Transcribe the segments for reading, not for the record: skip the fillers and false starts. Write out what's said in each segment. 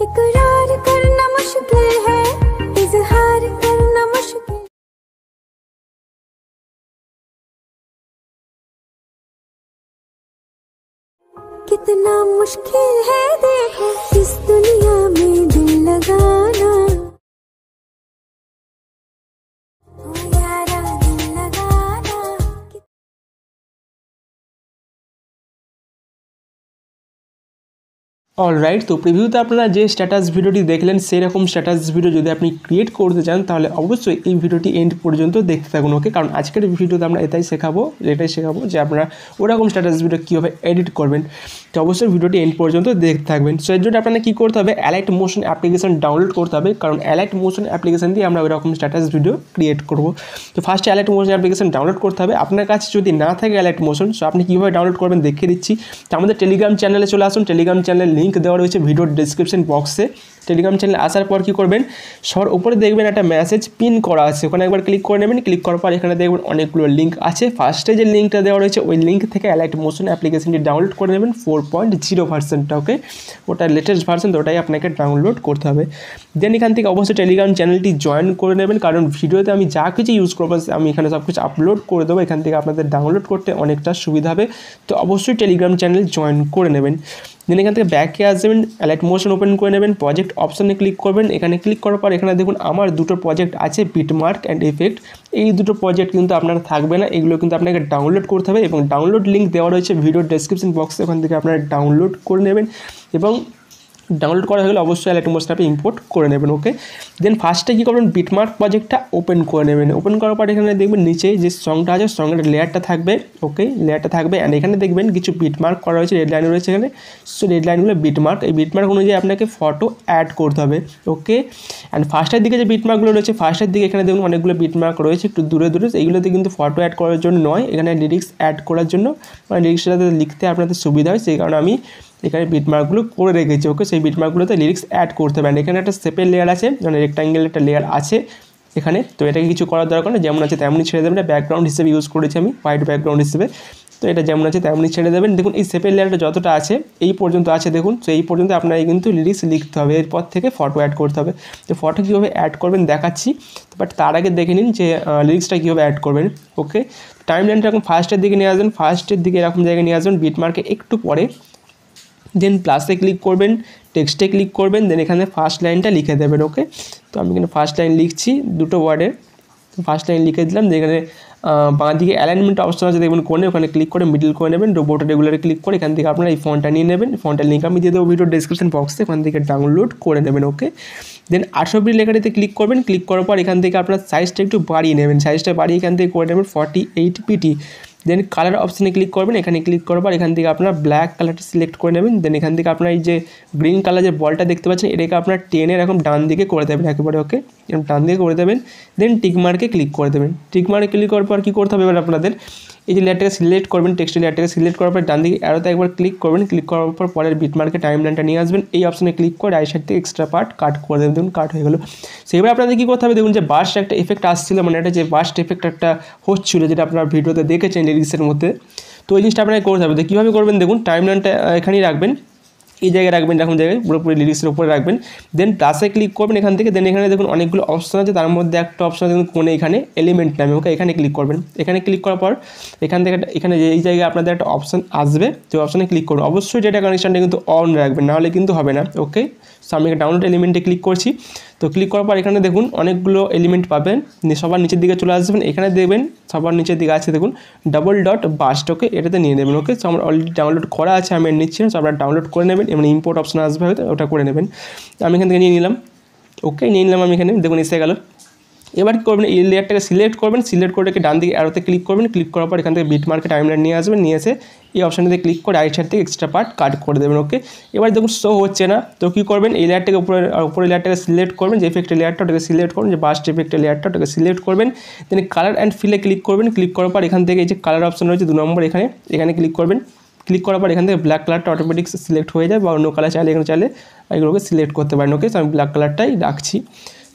इकरार करना मुश्किल है, इजहार करना मुश्किल। कितना मुश्किल है देखो इस दुनिया में दिल लगाना, ओ यारा दिल लगाना। অলরাইট, তো প্রিভিউতে আপনারা যে স্ট্যাটাস ভিডিওটি দেখলেন সেরকম স্ট্যাটাস ভিডিও যদি আপনি ক্রিয়েট করতে চান তাহলে অবশ্যই এই ভিডিওটি এন্ড পর্যন্ত দেখতে থাকুন। ওকে, কারণ আজকের ভিডিওতে আমরা এটাই শেখাবো যে আপনারা ওরকম স্ট্যাটাস ভিডিও কীভাবে এডিট করবেন। তো অবশ্যই ভিডিওটি এন্ড পর্যন্ত দেখতে থাকবেন। সো এর জন্য আপনাদের কী করতে হবে, অ্যালাইট মোশন অ্যাপ্লিকেশন ডাউনলোড করতে হবে, কারণ অ্যালাইট মোশন অ্যাপ্লিকেশন দিয়ে আমরা ওইরকম স্ট্যাটাস ভিডিও ক্রিয়েট করব। তো ফার্স্টে অ্যালাইট মোশন অ্যাপ্লিকেশন ডাউনলোড করতে হবে। আপনার কাছে যদি না থাকে অ্যালাইট মোশন, সো আপনি কীভাবে ডাউনলোড করবেন দেখিয়ে দিচ্ছি। তো আমাদের টেলিগ্রাম চ্যানেলে চলে আসুন। টেলিগ্রাম চ্যানেলের লিঙ্ক দেওয়া রয়েছে ভিডিওর ডেসক্রিপশন বক্সে। টেলিগ্রাম চ্যানেলে আসার পর কী করবেন, সবার উপরে দেখবেন একটা মেসেজ পিন করা আছে, ওখানে একবার ক্লিক করে নেবেন। ক্লিক করার পর এখানে দেখবেন অনেকগুলো লিঙ্ক আছে। ফার্স্টে যে লিঙ্কটা দেওয়া রয়েছে ওই লিঙ্ক থেকে অ্যালাইট মোশন অ্যাপ্লিকেশনটি ডাউনলোড করে নেবেন 4.0 ভার্সনটা। ওকে, ওটা লেটেস্ট ভার্সন, তো ওটাই আপনাকে ডাউনলোড করতে হবে। দেন এখান থেকে অবশ্যই টেলিগ্রাম চ্যানেলটি জয়েন করে নেবেন, কারণ ভিডিওতে আমি যা কিছু ইউজ করবো আমি এখানে সব কিছু আপলোড করে দেবো। এখান থেকে আপনাদের ডাউনলোড করতে অনেকটা সুবিধা হবে। তো অবশ্যই টেলিগ্রাম চ্যানেল জয়েন করে নেবেন। দেন এখান থেকে ব্যাকে আসবেন, অ্যালাইট মোশন ওপেন করে নেবেন, প্রজেক্ট অপশানে ক্লিক করবেন। এখানে ক্লিক করার পর এখানে দেখুন আমার দুটো প্রজেক্ট আছে, বিটমার্ক অ্যান্ড এফেক্ট। এই দুটো প্রজেক্ট কিন্তু আপনার থাকবে না, এগুলো কিন্তু আপনাকে ডাউনলোড করতে হবে এবং ডাউনলোড লিঙ্ক দেওয়া রয়েছে ভিডিওর ডেসক্রিপশন বক্সে, ওখান থেকে আপনারা ডাউনলোড করে নেবেন এবং ডাউনলোড করা হলে অবশ্যই অ্যালাইট মোশন অ্যাপে ইম্পোর্ট করে নেবেন। ওকে, দেন ফার্স্টে কী করবেন, বিটমার্ক প্রজেক্টটা ওপেন করে নেবেন। ওপেন করার পর এখানে দেখবেন নিচে যে সংটা আছে সঙ্গের লেয়ারটা থাকবে। ওকে, লেয়ারটা থাকবে অ্যান্ড এখানে দেখবেন কিছু বিটমার্ক করা রয়েছে, রেড লাইন রয়েছে এখানে। সো রেড লাইনগুলো বিটমার্ক, এই বিটমার্ক অনুযায়ী আপনাকে ফটো অ্যাড করতে হবে। ওকে, অ্যান্ড ফার্স্টের দিকে যে বিটমার্কগুলো রয়েছে, ফার্স্টের দিকে এখানে দেখুন অনেকগুলো বিটমার্ক রয়েছে একটু দূরে দূরে, এইগুলোতে কিন্তু ফটো অ্যাড করার জন্য নয়, এখানে লিরিক্স অ্যাড করার জন্য, মানে লিরিক্সটা লিখতে আপনাদের সুবিধা হয় সেই কারণে আমি এখানে বিটমার্কগুলো করে রেখেছি। ওকে, সেই বিটমার্কগুলোতে লিরিক্স অ্যাড করতে পারেন। এখানে একটা শেপের লেয়ার আছে, মানে রেক্টাঙ্গেল একটা লেয়ার আছে এখানে, তো এটাকে কিছু করার দরকার নেই, যেমন আছে তেমনই ছেড়ে দেবেন। এটা ব্যাকগ্রাউন্ড হিসেবে ইউজ করেছি আমি, হোয়াইট ব্যাকগ্রাউন্ড হিসেবে, তো এটা যেমন আছে তেমনই ছেড়ে দেবেন। দেখুন এই শেপের লেয়ারটা যতটা আছে এই পর্যন্ত আছে দেখুন, তো এই পর্যন্ত আপনাকে কিন্তু লিরিক্স লিখতে হবে, এরপর থেকে ফটো অ্যাড করতে হবে। তো ফটো কীভাবে অ্যাড করবেন দেখাচ্ছি, বাট তার আগে দেখে নিন যে লিরিক্সটা কীভাবে অ্যাড করবেন। ওকে, টাইম লাইনটা এখন ফার্স্টের দিকে নিয়ে আসবেন, ফার্স্টের দিকে এরকম জায়গায় নিয়ে আসবেন, বিটমার্কে একটু পরে। দেন প্লাসে ক্লিক করবেন, টেক্সটে ক্লিক করবেন, দেন এখানে ফার্স্ট লাইনটা লিখে দেবেন। ওকে, তো আমি এখানে ফার্স্ট লাইন লিখছি দুটো ওয়ার্ডের, তো ফার্স্ট লাইন লিখে দিলাম। এখানে বাঁ দিকে অ্যালাইনমেন্ট অপশন আছে দেখবেন কোণে, ওখানে ক্লিক করে মিডল করে নেবেন, রোবোট রেগুলারে ক্লিক করে এখান থেকে আপনারা এই ফন্টটা নিয়ে নেবেন। ফন্টের লিঙ্ক আমি দিয়ে দেবো ভিডিও ডেসক্রিপশন বক্সে, ওখান থেকে ডাউনলোড করে নেবেন। ওকে, দেন 800 লেখাটিতে ক্লিক করবেন। ক্লিক করার পর এখান থেকে আপনার সাইজটা একটু বাড়িয়ে নেবেন, সাইজটা বাড়িয়ে এখান থেকে করে নেবেন 48 pt। দেন কালার অপশানে ক্লিক করবেন, এখানে ক্লিক করার পর এখান থেকে আপনার ব্ল্যাক কালারটা সিলেক্ট করে নেবেন। দেন এখান থেকে আপনার এই যে গ্রিন কালার যে বলটা দেখতে পাচ্ছেন এটাকে আপনার টেনে এরকম ডান দিকে করে দেবেন একেবারে। ওকে, এরকম ডান দিকে করে দেবেন। দেন টিকমার্কে ক্লিক করে দেবেন। টিকমার্কে ক্লিক করার পর কী করতে হবে এবার আপনাদের, এই যে লেয়ারটাকে সিলেক্ট করবেন, টেক্সট লেয়ারটাকে সিলেক্ট করার পর ডান দিকে অ্যারোতে একবার ক্লিক করবেন। ক্লিক করার পর পরের বিটমার্কে টাইম লাইনটা নিয়ে আসবেন, এই অপশানে ক্লিক করে রাইট সাইড থেকে এক্সট্রা পার্ট কাট করে দেবেন। দেখুন কাট হয়ে গেলো। সেইভাবে আপনাদের কী করতে হবে, দেখুন যে বার্স্ট একটা এফেক্ট আসছিল, মানে একটা যে বার্স্ট এফেক্ট একটা হচ্ছিলো যেটা আপনার ভিডিওতে দেখেছেন লিরিক্সের মধ্যে, তো এই জিনিসটা আপনাকে করতে হবে। তো কীভাবে করবেন দেখুন, টাইম লাইনটা এখানেই রাখবেন, এই জায়গায় রাখবেন, এরকম জায়গায় পুরোপুরি লিরিক্সের উপরে রাখবেন। দেন প্লাসে ক্লিক করবেন এখান থেকে। দেন এখানে দেখুন অনেকগুলো অপশন আছে, তার মধ্যে একটা অপশন আছে দেখুন কোণে এখানে এলিমেন্ট নামে। ওকে, এখানে ক্লিক করবেন। এখানে ক্লিক করার পর এখান থেকে এখানে এই জায়গায় আপনাদের একটা অপশন আসবে, তো অপশানে ক্লিক করুন। অবশ্যই ডেটা কানেকশানটা কিন্তু অন রাখবেন, নাহলে কিন্তু হবে না। ওকে, সো আমি ডাউনলোড এলিমেন্টে ক্লিক করছি। তো ক্লিক করার পর এখানে দেখুন অনেকগুলো এলিমেন্ট পাবেন, সবার নিচের দিকে চলে আসবেন। এখানে দেখবেন সবার নিচের দিকে আছে দেখুন ডাবল ডট বাস্ট। ওকে, এটাতে নিয়ে নেবেন। ওকে, সো আমার অলরেডি ডাউনলোড করা আছে, আমি নিচ্ছি না, সো আপনারা ডাউনলোড করে নেবেন, এমনি ইম্পোর্ট অপশন আসবে হয়তো, ওটা করে নেবেন। তো আমি এখান থেকে নিয়ে নিলাম। ওকে, নিয়ে নিলাম আমি এখানে, দেখুন এসে গেল। এবার কী করবেন, এই লেয়ারটাকে সিলেক্ট করবেন, সিলেক্ট করে ডান দিকে অ্যারোতে ক্লিক করবেন। ক্লিক করার পর এখান থেকে বিটমার্কে টাইমলাইন নিয়ে আসবেন, নিয়ে এসে এই অপশানটাতে ক্লিক করে রাইট সাইড থেকে এক্সট্রা পার্ট কাট করে দেবেন। ওকে, এবার দেখুন শো হচ্ছে না, তো কী করবেন, এই লেয়ারটাকে উপরে লেয়ারটাকে সিলেক্ট করবেন, যে এফেক্টের লেয়ারটা ওটাকে সিলেক্ট করবেন, যে বাস্ট এফেক্টের লেয়ারটা ওটাকে সিলেক্ট করবেন। দেন কালার অ্যান্ড ফিলে ক্লিক করবেন। ক্লিক করার পর এখান থেকে এই যে কালার অপশন রয়েছে 2 নম্বর, এখানে ক্লিক করবেন। ক্লিক করার পর এখান থেকে ব্ল্যাক কালারটা অটোমেটিক সিলেক্ট হয়ে যায়, বা অন্য কালার চাইলে এখানে চাইলে এগুলোকে সিলেক্ট করতে পারেন। ওকে, তো আমি ব্ল্যাক কালারটাই রাখছি।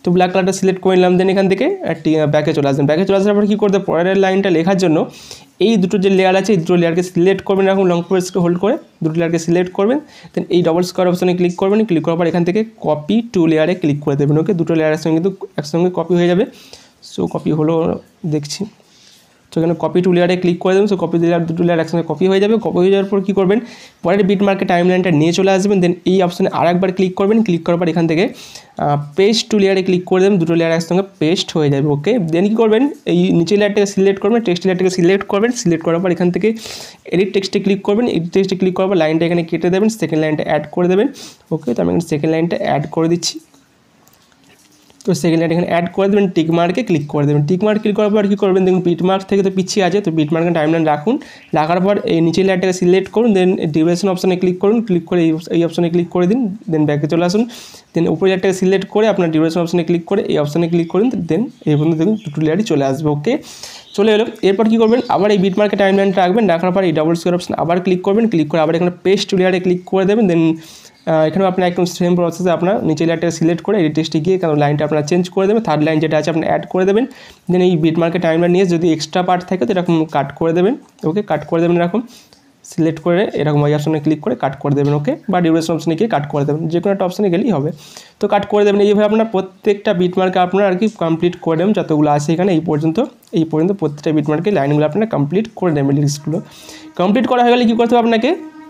তো ব্ল্যাক কালারটা সিলেক্ট করে নিলাম। দেন এখান থেকে ব্যাকে চলে আসবেন। ব্যাকে চলে আসার পর কী করতে, পরের লাইনটা লেখার জন্য এই দুটো যে লেয়ার আছে এই দুটো লেয়ারকে সিলেক্ট করবেন, এরকম লং প্রেসকে হোল্ড করে দুটো লেয়ারকে সিলেক্ট করবেন। দেন এই ডবল স্কোয়ার অপশনে ক্লিক করবেন। ক্লিক করার পর এখান থেকে কপি টু লেয়ারে ক্লিক করে দেবেন। ওকে, দুটো লেয়ারের সঙ্গে কিন্তু একসঙ্গে কপি হয়ে যাবে। সো কপি হলো দেখছি, তো এখানে কপি টু লেয়ারে ক্লিক করে দেবেন। সো কপি লেয়ার দুটো লেয়ার একসঙ্গে কপি হয়ে যাবে। কপি হয়ে যাওয়ার পর কী করবেন, পরের বিটমার্কের টাইমলাইনটা নিয়ে চলে আসবেন। দেন এই অপশনে আরেকবার ক্লিক করবেন। ক্লিক করার পর এখান থেকে পেস্ট টু লেয়ারে ক্লিক করে দেবেন, দুটো লেয়ার একসঙ্গে পেস্ট হয়ে যাবে। ওকে, দেন কী করবেন, এই নিচের লেয়ারটাকে সিলেক্ট করবেন, টেক্সট লেয়ারটাকে সিলেক্ট করবেন। সিলেক্ট করার পর এখান থেকে এডিট টেক্সটে ক্লিক করবেন। এডিট টেক্সটে ক্লিক করার পর লাইনটা এখানে কেটে দেবেন, সেকেন্ড লাইনটা অ্যাড করে দেবেন। ওকে, তো আমি এখানে সেকেন্ড লাইনটা অ্যাড করে দিচ্ছি। তো সেকেন্ড লাইন এখানে অ্যাড করে দেবেন, টিক মার্কে ক্লিক করে দেবেন। টিক মার্ক ক্লিক করার পর কী করবেন, দেখুন বিটমার্ক থেকে তো পিছিয়ে আছে, তো বিটমার্কের টাইমলাইন রাখুন। রাখার পর এই নিচের লেয়ারটাকে সিলেক্ট করুন। দেন ডিউরেশন অপশনে ক্লিক করুন। ক্লিক করে এই অপশনে ক্লিক করে দিন। দেন ব্যাকে চলে আসুন। দেন উপরে লেয়ারটাকে সিলেক্ট করে আপনার ডিউরেশন অপশনে ক্লিক করে এই অপশনে ক্লিক করুন। দেন এই পর্যন্ত দেখুন দুটো লেয়ারই চলে আসবে। ওকে, চলে এলো। এরপর কী করবেন, আবার এই বিটমার্কের টাইমলাইনটা রাখবেন। রাখার পর এই ডবল স্কোয়ার অপশন আবার ক্লিক করবেন। ক্লিক করে আবার এখানে পেস্ট লেয়ারে ক্লিক করে দেবেন। দেন এখানেও আপনার একদম সেম প্রসেসে আপনার নিচের লেয়ারটাকে সিলেক্ট করে এডিট টেক্সটে গিয়ে কারণ লাইনটা আপনারা চেঞ্জ করে দেবেন। থার্ড লাইন যেটা আছে আপনি অ্যাড করে দেবেন। দেন এই বিটমার্কের টাইমলাইন নিয়ে যদি এক্সট্রা পার্ট থাকে তো এরকম কাট করে দেবেন। ওকে, কাট করে দেবেন এরকম সিলেক্ট করে এরকম ওই অপশনে ক্লিক করে কাট করে দেবেন। ওকে, বা ডিউরেশন অপশনে গিয়ে কাট করে দেবেন, যে কোনো একটা অপশনে গেলেই হবে। তো কাট করে দেবেন। এইভাবে আপনার প্রত্যেকটা বিটমার্কে আপনারা আর কি কমপ্লিট করে দেবেন, যতগুলো আছে এখানে এই পর্যন্ত প্রত্যেকটা বিটমার্কে লাইনগুলো আপনারা কমপ্লিট করে দেবেন। লিরিক্সগুলো কমপ্লিট করা হয়ে গেলে কী করতে হবে, আপনাকে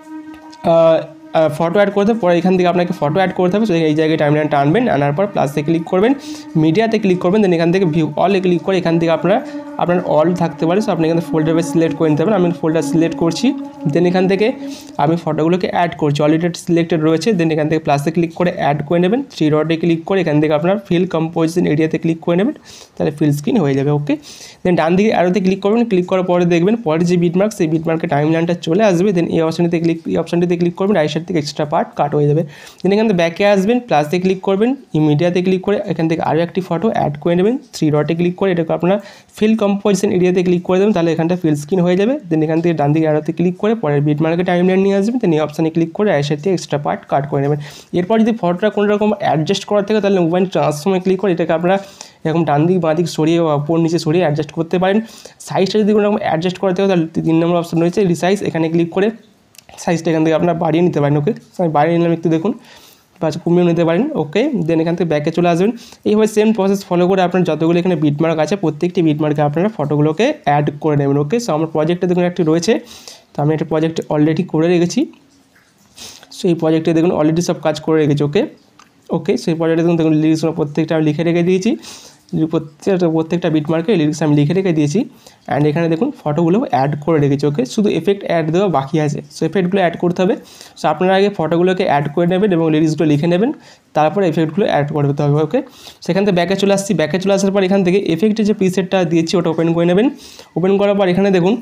ফটো অ্যাড করতে হবে। পরে এখান থেকে আপনাকে ফটো অ্যাড করতে হবে। সো এই জায়গায় টাইমলাইনটা আনবেন, আনার পর প্লাসে ক্লিক করবেন, মিডিয়াতে ক্লিক করবেন। দেন এখান থেকে ভিউ অলে ক্লিক করে এখান থেকে আপনার অল থাকতে পারে। সো আপনি এখানে ফোল্ডার বেস সিলেক্ট করে নিতে পারেন। আমি ফোল্ডার সিলেক্ট করছি। দেন এখান থেকে আমি ফটোগুলোকে অ্যাড করছি, অলরেডি সিলেক্টেড রয়েছে। দেন এখান থেকে প্লাসে ক্লিক করে অ্যাড করে নেবেন। থ্রি ডটে ক্লিক করে এখান থেকে আপনার ফিল কম্পোজিশন এরিয়াতে ক্লিক করে নেবেন, তাহলে ফিল স্ক্রিন হয়ে যাবে। ওকে, দেন ডান দিকে অ্যারোতে ক্লিক করবেন। ক্লিক করার পরে দেখবেন পরে যে বিটমার্ক সেই বিটমার্কের টাইমলাইনটা চলে আসবে। দেন এই অপশনটিতে ক্লিক করবেন, রাইট সাইড থেকে এক্সট্রা পার্ট কাট হয়ে যাবে। দেন এখান থেকে ব্যাকে আসবেন, প্লাসে ক্লিক করবেন, মিডিয়াতে ক্লিক করে এখান থেকে আরও একটি ফটো অ্যাড করে নেবেন। থ্রি ডটে ক্লিক করে এটাকে আপনার ফিল কম্পোজিশন এরিয়াতে ক্লিক করে দেবেন, তাহলে এখানটা ফিল স্ক্রিন হয়ে যাবে। দেন এখান থেকে ডান দিকে অ্যারোতে ক্লিক করে পরের বিটমার্কের টাইমলাইন নিয়ে আসবেন। দেন এই অপশানে ক্লিক করে রাইট সাইড থেকে এক্সট্রা পার্ট কাট করে নেবেন। এরপর যদি ফটোটা কোনো রকম অ্যাডজাস্ট করার থাকে তাহলে মোবাইল ট্রান্সফর্মে ক্লিক করে এটাকে আপনারা এরকম ডান দিক বাঁ দিক সরিয়ে ওপর নিচে সরিয়ে অ্যাডজাস্ট করতে পারেন। সাইজটা যদি কোনো রকম অ্যাডজাস্ট করাতে হয় তাহলে 3 নম্বর অপশন রয়েছে রিসাইজ, এখানে ক্লিক করে সাইজটা এখান থেকে আপনারা বাড়িয়ে নিতে পারেন। ওকে, আমি বাড়িয়ে নিলাম একটু, দেখুন বা কমিয়েও নিতে পারেন। ওকে, দেন এখান থেকে ব্যাকে চলে আসবেন। এইভাবে সেম প্রসেস ফলো করে আপনার যতগুলো এখানে বিটমার্ক আছে প্রত্যেকটি বিটমার্কে আপনারা ফটোগুলোকে অ্যাড করে নেবেন। ওকে, সো আমার প্রজেক্টে দেখুন একটি রয়েছে, তো আমি একটা প্রজেক্ট অলরেডি করে রেখেছি। সো এই প্রজেক্টে দেখুন অলরেডি সব কাজ করে রেখেছি। ওকে, সেই প্রজেক্টে দেখুন লিরিক্সগুলো প্রত্যেকটা আমি লিখে রেখে দিয়েছি। প্রত্যেকটা বিটমার্কে লিরিক্স আমি লিখে রেখে দিয়েছি। অ্যান্ড এখানে দেখুন ফটোগুলো অ্যাড করে রেখেছি। ওকে, শুধু এফেক্ট অ্যাড দেওয়া বাকি আছে। সো এফেক্টগুলো অ্যাড করতে হবে। সো আপনারা আগে ফটোগুলোকে অ্যাড করে নেবেন এবং লিরিক্সগুলো লিখে নেবেন, তারপর এফেক্টগুলো অ্যাড করতে হবে। ওকে, সেখান থেকে ব্যাকে চলে আসছি। ব্যাকে চলে আসার পর এখান থেকে এফেক্টের যে প্রিসেটটা দিয়েছি ওটা ওপেন করে নেবেন। ওপেন করার পর এখানে দেখুন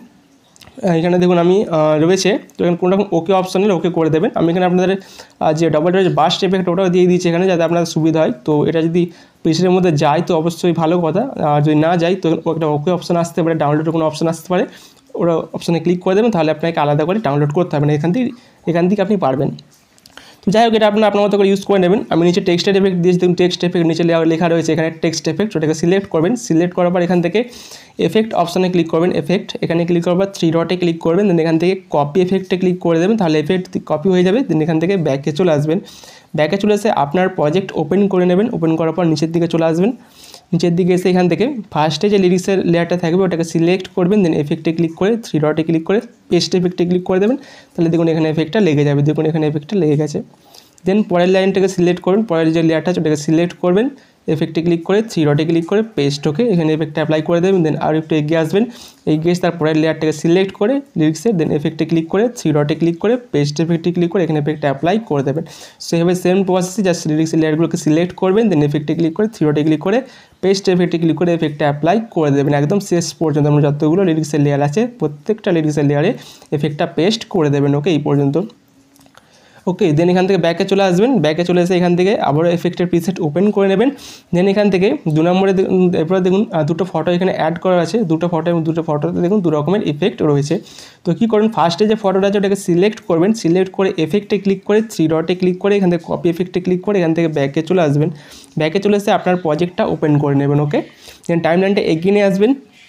আমি রয়েছে, তো এখানে কোনো রকম ওকে অপশানে ওকে করে দেবেন। আমি এখানে আপনাদের যে ডবল রয়েছে বাস্ট এফেক্ট ওটাও দিয়ে দিয়েছি এখানে, যাতে আপনার সুবিধা হয়। তো এটা যদি প্রিসেটের মধ্যে যায় তো অবশ্যই ভালো কথা, আর যদি না যায় তো একটা ওকে অপশান আসতে পারে, ডাউনলোডের কোনো অপশান আসতে পারে, ওরা অপশানে ক্লিক করে দেবেন, তাহলে আপনাকে আলাদা করে ডাউনলোড করতে হবে না, এখান থেকে আপনি পারবেন। তো যাই হোক, এটা আপনার মতো করে ইউজ করে নেবেন। আমি নিচে টেক্সটের এফেক্ট দিয়েছি, দেখুন টেক্সট এফেক্ট নিচে লেখা রয়েছে এখানে টেক্সট এফেক্ট, ওটাকে সিলেক্ট করবেন। সিলেক্ট করার পর এখান থেকে এফেক্ট অপশানে ক্লিক করবেন। এফেক্ট এখানে ক্লিক করার পর থ্রি ডটে ক্লিক করবেন। দেন এখান থেকে কপি এফেক্টে ক্লিক করে দেবেন, তাহলে এফেক্ট কপি হয়ে যাবে। দেন এখান থেকে ব্যাকে চলে আসবেন। ব্যাকে চলে এসে আপনার প্রজেক্ট ওপেন করে নেবেন। ওপেন করার পর নিচের দিকে চলে আসবেন। নিচের দিকে এসে এখান থেকে ফার্স্টে যে লিরিক্সের লেয়ারটা থাকবে ওটাকে সিলেক্ট করবেন। দেন এফেক্টে ক্লিক করে থ্রি ডটে ক্লিক করে পেস্ট এফেক্টে ক্লিক করে দেবেন, তাহলে দেখুন এখানে এফেক্টটা লেগে যাবে। দেখুন এখানে এফেক্টটা লেগে গেছে। দেন পরের লাইনটাকে সিলেক্ট করবেন, পরের যে লেয়ারটা আছে ওটাকে সিলেক্ট করবেন, এফেক্টে ক্লিক করে থ্রি ডটে ক্লিক করে পেস্ট ওকে এখানে এফেক্টটা অ্যাপ্লাই করে দেবেন। দেন আর একটু এগিয়ে আসবেন, এগিয়ে এসে তারপরের লেয়ারটাকে সিলেক্ট করে লিরিক্সে, দেন এফেক্টে ক্লিক করে থ্রি ডটে ক্লিক করে পেস্ট এফেক্টে ক্লিক করে এখানে এফেক্টটা অ্যাপ্লাই করে দেবেন। সেভাবে সেম প্রসেসে জাস্ট লিরিক্সের লেয়ারগুলোকে সিলেক্ট করবেন, দেন এফেক্টে ক্লিক করে থ্রি ডটে ক্লিক করে পেস্ট এফেক্টে ক্লিক করে এফেক্টটা অ্যাপ্লাই করে দেবেন। একদম শেষ পর্যন্ত আমরা যতগুলো লিরিক্সের লেয়ার আছে প্রত্যেকটা লিরিক্সের লেয়ারে এফেক্টটা পেস্ট করে দেবেন। ওকে, এই পর্যন্ত। ওকে, দেন এখান থেকে ব্যাকে চলে আসবেন, ব্যাকে চলে এসে এখান থেকে আবারও এফেক্টের প্রিসেট ওপেন করে নেবেন। দেন এখান থেকে 2 নম্বরে এরপরে দেখুন দুটো ফটো এখানে অ্যাড করা আছে, দুটো ফটো এবং দুটো ফটোতে দেখুন দু রকমের ইফেক্ট রয়েছে। তো কী করবেন, ফার্স্টে যে ফটোটা আছে ওটাকে সিলেক্ট করবেন, সিলেক্ট করে এফেক্টে ক্লিক করে 3 ডটে ক্লিক করে এখান থেকে কপি এফেক্টে ক্লিক করে এখান থেকে ব্যাকে চলে আসবেন, ব্যাকে চলে এসে আপনার প্রজেক্টটা ওপেন করে নেবেন। ওকে, দেন টাইমলাইনটা এগিয়ে নিয়ে আসবেন,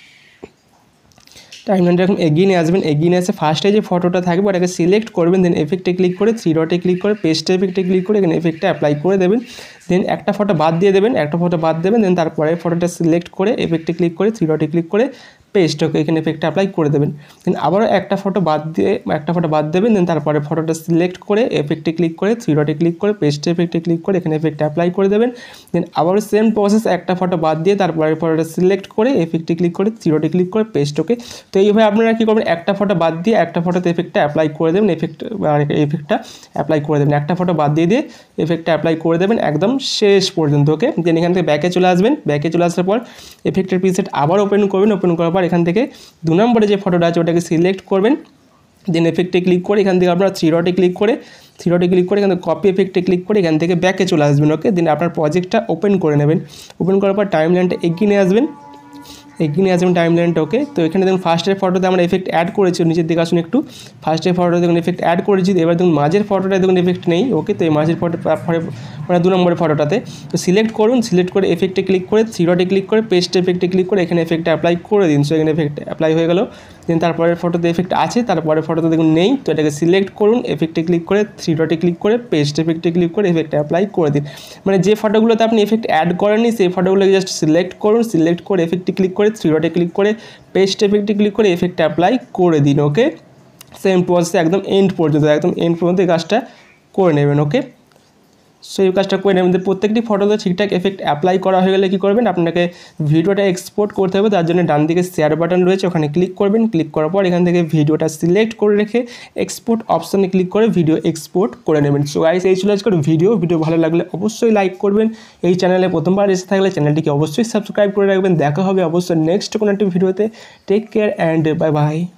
টাইমলাইনটা এরকম এগিয়ে নিয়ে আসবেন, এগিয়ে নিয়ে এসে ফার্স্টে যে ফটোটা থাকবে ওটাকে সিলেক্ট করবেন, দেন এফেক্টে ক্লিক করে 3 ডটে ক্লিক করে পেস্ট এফেক্টে ক্লিক করে এখানে এফেক্টটা অ্যাপ্লাই করে দেবেন। দেন একটা ফটো বাদ দিয়ে দেবেন, একটা ফটো বাদ দেবেন, দেন তারপরে ফটোটা সিলেক্ট করে এফেক্টে ক্লিক করে 3 ডটে ক্লিক করে পেস্ট, ওকে, এখানে এফেক্টটা অ্যাপ্লাই করে দেবেন। দেন আবারও একটা ফটো বাদ দেবেন, দেন তারপরে ফটোটা সিলেক্ট করে এফেক্টে ক্লিক করে 3 ডটে ক্লিক করে পেস্ট এফেক্টে ক্লিক করে এখানে এফেক্টটা অ্যাপ্লাই করে দেবেন। দেন আবারও সেম প্রসেস, একটা ফটো বাদ দিয়ে তারপরে ফটোটা সিলেক্ট করে এফেক্টে ক্লিক করে 3 ডটে ক্লিক করে পেস্ট, ওকে। তো এইভাবে আপনারা কী করবেন, একটা ফটো বাদ দিয়ে একটা ফটোতে এফেক্টটা অ্যাপ্লাই করে দেবেন, এফেক্টটা অ্যাপ্লাই করে দেবেন, একটা ফটো বাদ দিয়ে এফেক্টটা অ্যাপ্লাই করে দেবেন একদম শেষ পর্যন্ত। ওকে, দেন এখান থেকে ব্যাকে চলে আসবেন, ব্যাকে চলে আসার পর এফেক্টের প্রিসেট আবার ওপেন করবেন, ওপেন করার পর এখান থেকে 2 নম্বরে যে ফটোটা আছে ওটাকে সিলেক্ট করবেন, দেন এফেক্টে ক্লিক করে এখান থেকে আপনারা 3 ডটে ক্লিক করে এখান থেকে কপি এফেক্টে ক্লিক করে এখান থেকে ব্যাকে চলে আসবেন। ওকে, দেন আপনার প্রজেক্টটা ওপেন করে নেবেন, ওপেন করার পর টাইমলাইনটা এগিয়ে নিয়ে আসবেন, টাইমলাইনটা। ওকে, তো এখানে দেখুন ফার্স্টের ফটোতে আমরা এফেক্ট অ্যাড করেছি, নিচের দিকে আসুন একটু, ফার্স্টের ফটোতে দেখুন এফেক্ট অ্যাড করেছি, এবার দেখুন মাঝের ফটোটায় দেখুন এফেক্ট নেই। ওকে, তো এই মাঝের ফটো মানে 2 নম্বরের ফটোটাতে তো সিলেক্ট করুন, সিলেক্ট করে এফেক্টে ক্লিক করে 3 ডটে ক্লিক করে পেস্ট এফেক্টে ক্লিক করে এখানে এফেক্টটা অ্যাপ্লাই করে দিন। সো এখানে এফেক্ট অ্যাপ্লাই হয়ে গেল। দেন তারপরের ফটোতে এফেক্ট আছে, তারপরের ফটোতে দেখুন নেই, তো এটাকে সিলেক্ট করুন, এফেক্টে ক্লিক করে 3 ডটে ক্লিক করে পেস্ট এফেক্টে ক্লিক করে এফেক্টটা অ্যাপ্লাই করে দিন। মানে যে ফটোগুলোতে আপনি এফেক্ট অ্যাড করেননি সেই ফটোগুলোকে জাস্ট সিলেক্ট করুন, সিলেক্ট করে এফেক্টে ক্লিক করে 3 ডটে ক্লিক করে পেস্ট এফেক্টে ক্লিক করে এফেক্টটা অ্যাপ্লাই করে দিন। ওকে, সেম প্রসেস একদম এন্ড পর্যন্ত এই কাজটা করে নেবেন। ওকে, সো এই কাজটা করে নেবেন। প্রত্যেকটি ফটোতে ঠিকঠাক এফেক্ট অ্যাপ্লাই করা হয়ে গেলে কী করবেন, আপনাকে ভিডিওটা এক্সপোর্ট করতে হবে, তার জন্য ডান দিকে শেয়ার বাটন রয়েছে, ওখানে ক্লিক করবেন, ক্লিক করার পর এখান থেকে ভিডিওটা সিলেক্ট করে রেখে এক্সপোর্ট অপশানে ক্লিক করে ভিডিও এক্সপোর্ট করে নেবেন। সো গাইস, এই ছিল আজকের ভিডিও ভালো লাগলে অবশ্যই লাইক করবেন, এই চ্যানেলে প্রথমবার এসে থাকলে চ্যানেলটিকে অবশ্যই সাবস্ক্রাইব করে রাখবেন। দেখা হবে অবশ্যই নেক্সট কোনো একটি ভিডিওতে। Take care and bye by.